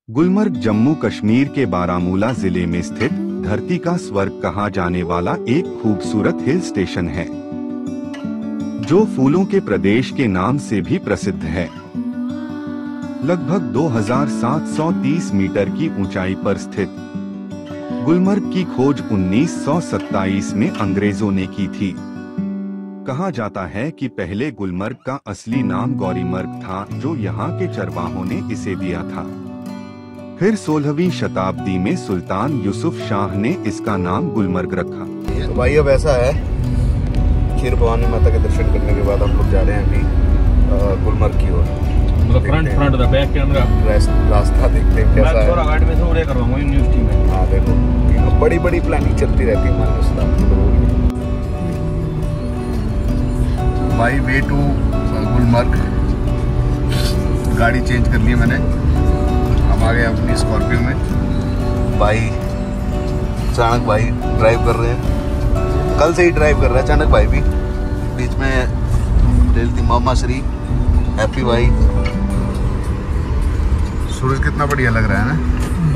गुलमर्ग जम्मू कश्मीर के बारामूला जिले में स्थित धरती का स्वर्ग कहा जाने वाला एक खूबसूरत हिल स्टेशन है, जो फूलों के प्रदेश के नाम से भी प्रसिद्ध है। लगभग 2730 मीटर की ऊंचाई पर स्थित गुलमर्ग की खोज 1927 में अंग्रेजों ने की थी। कहा जाता है कि पहले गुलमर्ग का असली नाम गौरीमर्ग था, जो यहाँ के चरवाहों ने इसे दिया था। फिर 16वीं शताब्दी में सुल्तान यूसुफ शाह ने इसका नाम गुलमर्ग रखा। तो भाई अब ऐसा है, खीर भवानी माता के दर्शन करने के बाद हम लोग जा रहे हैं अभी गुलमर्ग की ओर। मतलब फ्रंट द बैक कैमरा रास्ता देखते हैं कैसा है। मैं गाड़ी में से उड़े करवाऊंगा न्यूज़ टीम में। हाँ देखो, बड़ी प्लानिंग चलती रहती है हमारे इस्लाम के लोगों की। भाई वे टू गुलमर्ग, गाड़ी चेंज कर ली मैंने, हम आ गए अपनी स्कॉर्पियो में। भाई चाणक भाई ड्राइव कर रहे हैं, कल से ही ड्राइव कर रहा है चाणक भाई भी। बीच में दिल थी मामा श्री हैप्पी भाई। सूरज कितना बढ़िया लग रहा है ना।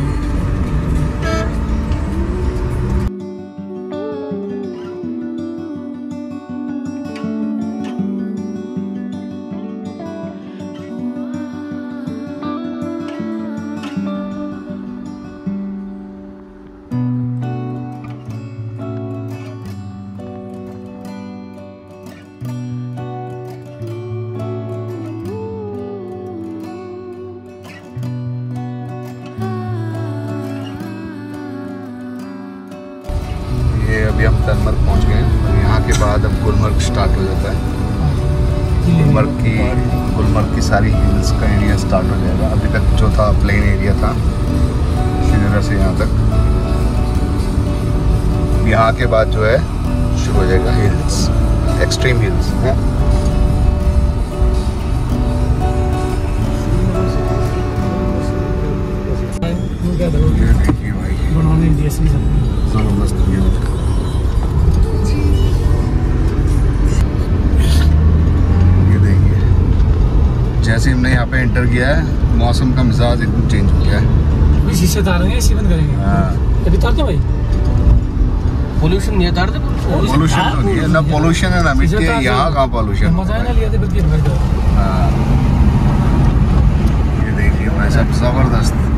अभी हम तलमर्ग पहुंच गए हैं और यहाँ के बाद अब गुलमर्ग स्टार्ट हो जाता है। गुलमर्ग की सारी हिल्स का एरिया स्टार्ट हो जाएगा। अभी तक जो था प्लेन एरिया था श्रीनगर से यहाँ तक, यहाँ के बाद जो है शुरू हो जाएगा हिल्स, एक्सट्रीम हिल्स है। ये देखिए भाई जबरदस्त व्यू। जैसे हमने यहाँ पे एंटर किया है, मौसम का मिजाज एकदम चेंज हो गया है। इसी से तारेंगे, इसी बंद करेंगे। हाँ, अभी तारते भाई, पोल्यूशन नहीं है, तारते पोल्यूशन तो नहीं है, ना पोल्यूशन है ना मिट्टी है। यहाँ कहाँ पोल्यूशन। मजा है ना लिया थे बिल्कुल भाई। हाँ, ये देखिए भाई सब जबरदस्त व्यू है।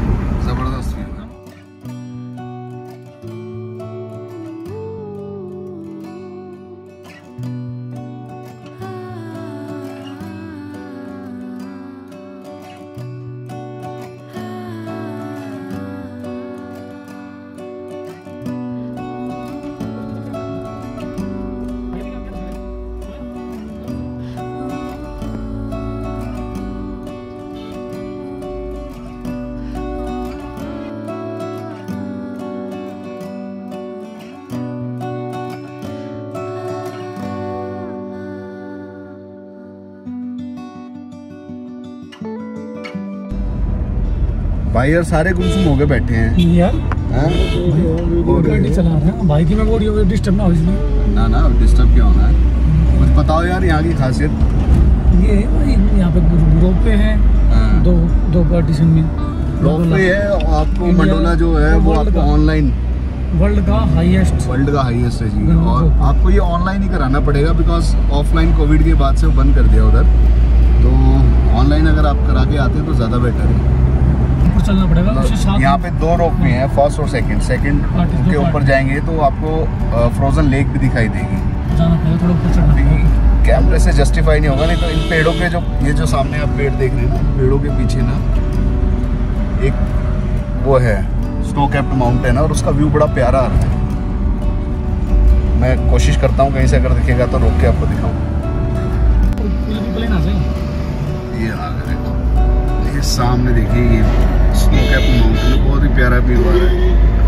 भाई यार सारे गुमसुम हो गए बैठे हैं यार। गाड़ी चला रहे हैं भाई की, मैं बोल रही हूँ डिस्टर्ब ना हो इसमें। ना डिस्टर्ब क्या होना है। कुछ बताओ यार यहाँ की खासियत। ये यहाँ पे रोपवे है। हाँ। दो पार्टीशन में रोपवे है। आपको मंडोला जो है वो आपको ऑनलाइन वर्ल्ड का हाईएस्ट है जी। और आपको ये ऑनलाइन ही कराना पड़ेगा, बिकॉज ऑफलाइन कोविड के बाद से वो बंद कर दिया उधर। तो ऑनलाइन अगर आप करा के आते हैं तो ज़्यादा बेटर है। चलना पड़ेगा। यहाँ पे 2 रोपवे हैं, फर्स्ट और सेकंड के ऊपर जाएंगे तो आपको फ्रोजन लेक भी दिखाई देगी। कैमरे से जस्टिफाई नहीं होगा, नहीं तो इन पेड़ों के ये जो सामने आप पेड़ देख रहे हैं ना, पेड़ों के पीछे ना एक वो है स्नो कैप्ड माउंटेन है और उसका व्यू बड़ा प्यारा आ रहा है। मैं कोशिश करता हूँ कहीं से अगर दिखेगा तो रोक के आपको दिखाऊँ। ये आ गया, ये सामने देखिए, ये स्नो कैप्ड माउंटेन, बहुत ही प्यारा व्यू आ रहा है।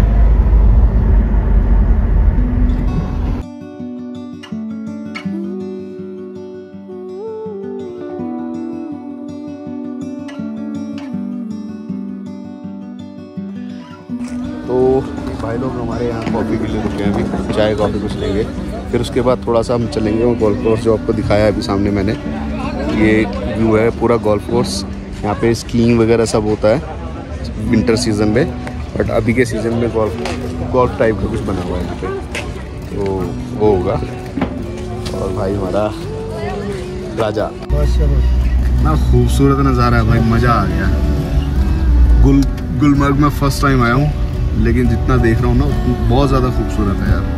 तो भाई लोग हमारे यहाँ कॉफ़ी के लिए रुके हैं, अभी चाय कॉफ़ी कुछ लेंगे। फिर उसके बाद थोड़ा सा हम चलेंगे वो गोल्फ कोर्स जो आपको दिखाया है अभी सामने मैंने। ये व्यू है पूरा गोल्फ कोर्स, यहाँ पे स्कीइंग वगैरह सब होता है, विंटर सीजन में, बट अभी के सीज़न में गोल्फ टाइप का कुछ बना हुआ है यहाँ पे, तो वो होगा। और भाई हमारा राजा, इतना खूबसूरत नज़ारा है भाई, मज़ा आ गया। गुलमर्ग में फर्स्ट टाइम आया हूँ, लेकिन जितना देख रहा हूँ ना बहुत ज़्यादा खूबसूरत है यार,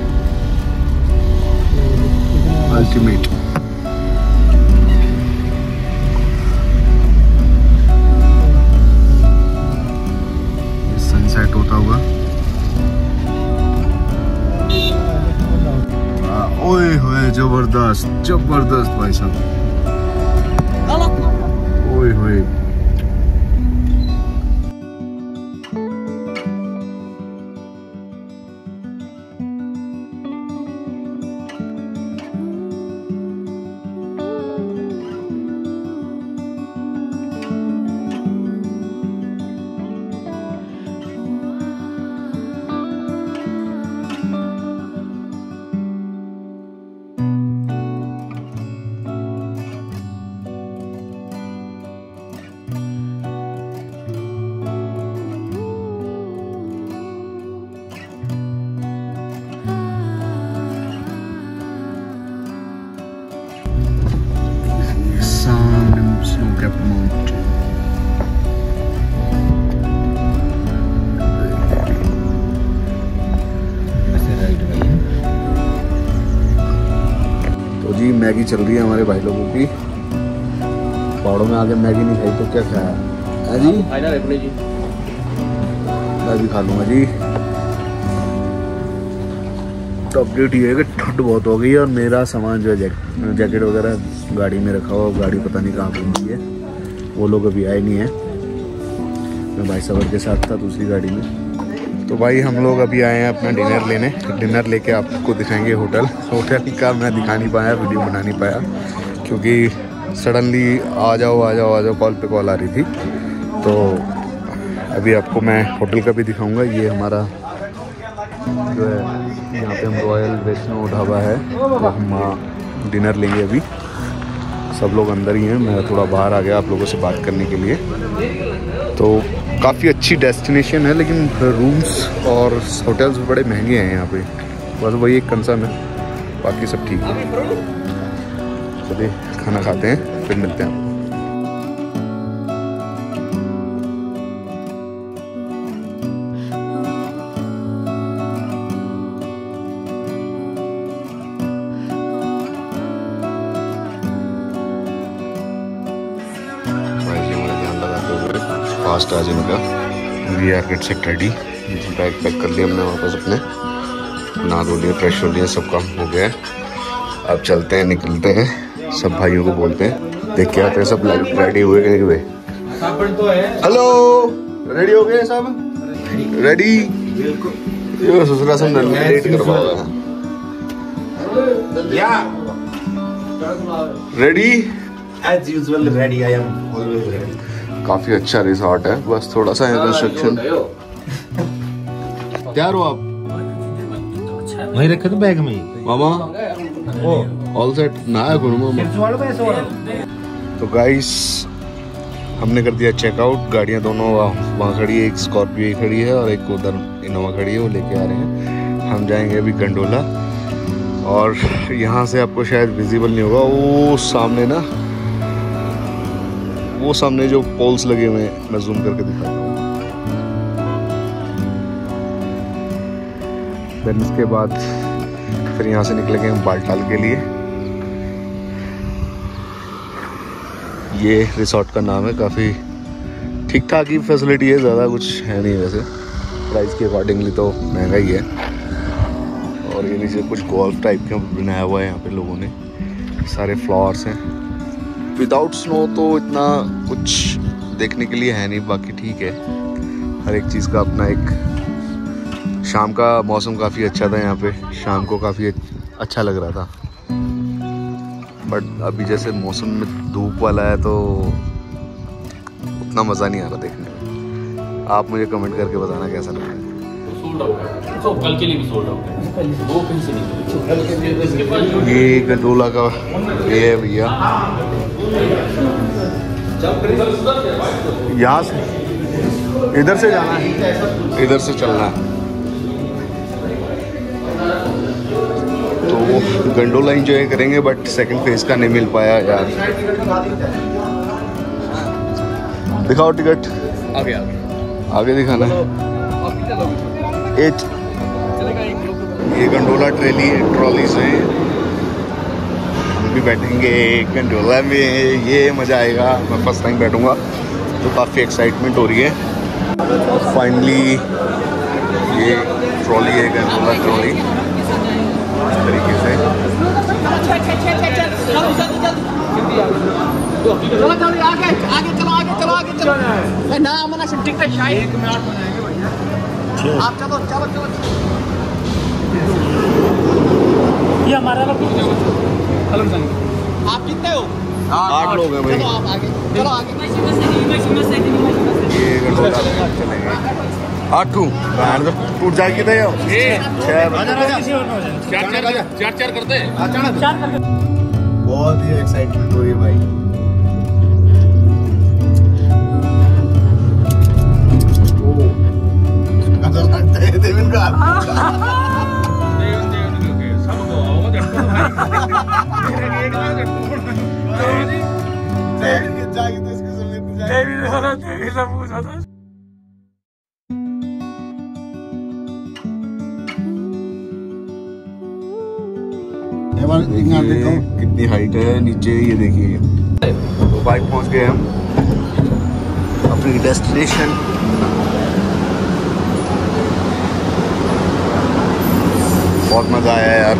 अल्टीमेट। सनसेट होता हुआ, ओए होए जबरदस्त जबरदस्त भाई साहब, ओए होए। Snow-capped mountain. तो जी मैगी चल रही है हमारे भाई लोगों की। पहाड़ों में आके मैगी नहीं खाई तो क्या खाया है जी? जी मैं भी खा लूँगा जी। तो अपडेट ये है कि ठंड बहुत हो गई है और मेरा सामान जो है जैकेट वगैरह गाड़ी में रखा हुआ, गाड़ी पता नहीं कहाँ पहुँची है, वो लोग अभी आए नहीं हैं। मैं भाई सबर के साथ था दूसरी गाड़ी में। तो भाई हम लोग अभी आए हैं अपना डिनर लेने। डिनर लेके आपको दिखाएंगे होटल का मैं दिखा नहीं पाया, वीडियो बना नहीं पाया, क्योंकि सडनली आ जाओ कॉल पे कॉल आ रही थी। तो अभी आपको मैं होटल का भी दिखाऊँगा। ये हमारा जो है यहाँ पे हम रॉयल वैष्णो ढाबा है, तो हम डिनर लेंगे अभी। सब लोग अंदर ही हैं, मैं थोड़ा बाहर आ गया आप लोगों से बात करने के लिए। तो काफ़ी अच्छी डेस्टिनेशन है, लेकिन रूम्स और होटल्स बड़े महंगे हैं यहाँ पे, बस वही एक कंसर्न है, बाकी सब ठीक है। चलिए खाना खाते हैं फिर मिलते हैं। फास्ट आ जिनका we are get set ready, bag pack कर लिया हमने वापस अपने, नहा धो लिए, फ्रेश हो लिए, सब काम हो गया है। अब चलते हैं, निकलते हैं, सब भाइयों को बोलते हैं, देख के आते हैं सब रेडी हुए कि नहीं हुए। हेलो, रेडी हो गए सब? रेडी? ये ससुरा से लेट करवाओ। Ready? As usual, ready. I am always ready. काफी अच्छा रिसॉर्ट है, बस थोड़ा सा कंस्ट्रक्शन। तैयार हो आप? वहीं रखे थे बैग में मामा, ऑल सेट ना है मामा। तो गाइस हमने कर दिया चेकआउट, गाड़ियां दोनों वहाँ खड़ी है, एक स्कॉर्पियो खड़ी है और एक उधर इनोवा खड़ी है, वो लेके आ रहे हैं। हम जाएंगे अभी गंडोला, और यहाँ से आपको शायद विजिबल नहीं होगा, वो सामने ना, वो सामने जो पोल्स लगे हुए हैं, मैं जूम करके दिखाता हूँ। देन इसके बाद फिर यहाँ से निकलेंगे हम बालटाल के लिए। ये रिसॉर्ट का नाम है, काफ़ी ठीक ठाक ही फैसिलिटी है, ज़्यादा कुछ है नहीं वैसे, प्राइस के अकॉर्डिंगली तो महंगा ही है। और ये नीचे कुछ गोल्फ टाइप का बनाया हुआ है यहाँ पे लोगों ने, सारे फ्लावर्स हैं। विदाउट स्नो तो इतना कुछ देखने के लिए है नहीं, बाकी ठीक है, हर एक चीज़ का अपना एक। शाम का मौसम काफ़ी अच्छा था यहाँ पे, शाम को काफ़ी अच्छा लग रहा था, बट अभी जैसे मौसम में धूप वाला है तो उतना मज़ा नहीं आ रहा देखने में। आप मुझे कमेंट करके बताना कैसा लग रहा है। कल के लिए भी सोल्ड आउट है, वो कहीं से नहीं। ये गंडोला का ये है भैया, यहाँ से इधर से जाना है, इधर से चलना है। तो गंडोला एंजॉय करेंगे, बट सेकंड फेज का नहीं मिल पाया यार। दिखाओ टिकट, आगे आगे दिखाना है। ये गंडोला ट्रॉलीज हैं, हम भी बैठेंगे गंडोला में, ये मज़ा आएगा। मैं फर्स्ट टाइम बैठूंगा तो काफ़ी एक्साइटमेंट हो रही है। फाइनली ये ट्रॉली है, गंडोला ट्रॉली इस तरीके से। ये हमारा लोग आप कितने हो? 8 लोग हैं भाई। चलो आप आगे, चलो आगे। ये गंडोला में चलेंगे 8 टूट जाएगी थे चार करते हैं। बहुत ही एक्साइटमेंट हो रही है भाई। कितनी हाइट है नीचे, ये देखिए। तो बाइक पहुंच गए हम अपनी डेस्टिनेशन। बहुत मजा आया यार।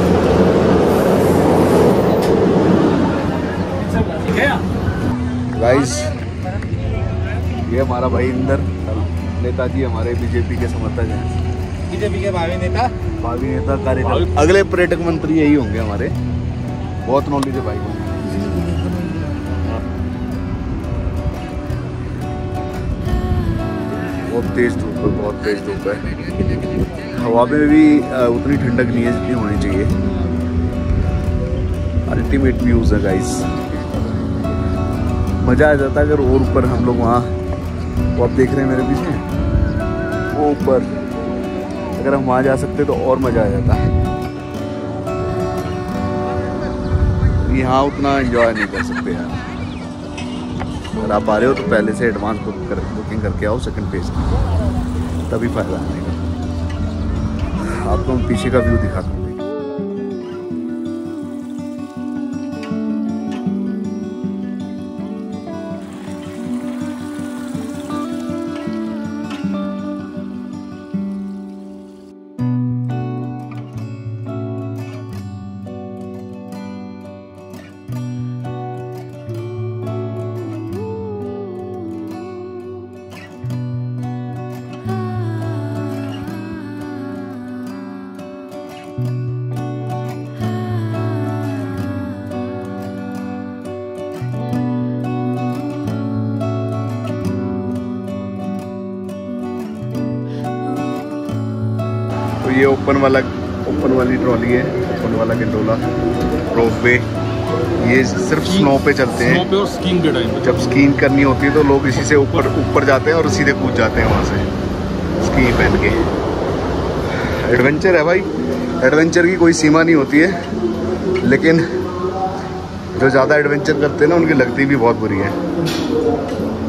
गाइस, ये हमारा भाई इंदर नेताजी हमारे बीजेपी के समर्थक हैं। बीजेपी के भावी नेता कार्यकर्ता, अगले पर्यटक मंत्री यही होंगे हमारे। बहुत नॉलेज है भाई को। बहुत तेज धूप है, बहुत तेज धूप है। हवा में भी उतनी ठंडक नहीं है जितनी होनी चाहिए। अल्टीमेट व्यूज है गाइस, मज़ा आ जाता अगर और ऊपर हम लोग वहाँ, वो आप देख रहे हैं मेरे पीछे, वो ऊपर अगर हम वहाँ जा सकते तो और मज़ा आ जाता है। यहाँ उतना एंजॉय नहीं कर सकते यार। अगर आप आ रहे हो तो पहले से एडवांस बुकिंग करके आओ सेकंड फेज की, तभी फ़ायदा आने का। आपको हम पीछे का व्यू दिखाता हूँ। ये ओपन वाली ट्रॉली है, ओपन वाला गंडोला रोपवे। ये सिर्फ स्नो पे चलते हैं। स्नो पे और स्कीइंग के टाइम पे। जब स्कीइंग करनी होती है तो लोग इसी से ऊपर जाते हैं और सीधे कूद जाते हैं वहाँ से स्की पहन के। एडवेंचर है भाई, एडवेंचर की कोई सीमा नहीं होती है, लेकिन जो ज़्यादा एडवेंचर करते हैं ना उनकी लगती भी बहुत बुरी है।